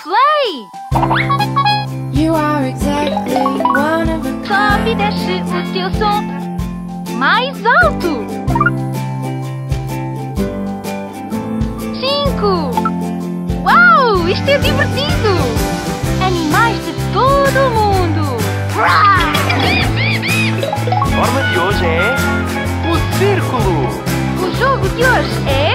Play! You are exactly one of a Sobe e kind. desce o teu som mais alto. 5. Uau, isto é divertido! Animais de todo o mundo. A forma de hoje é o círculo. O jogo de hoje é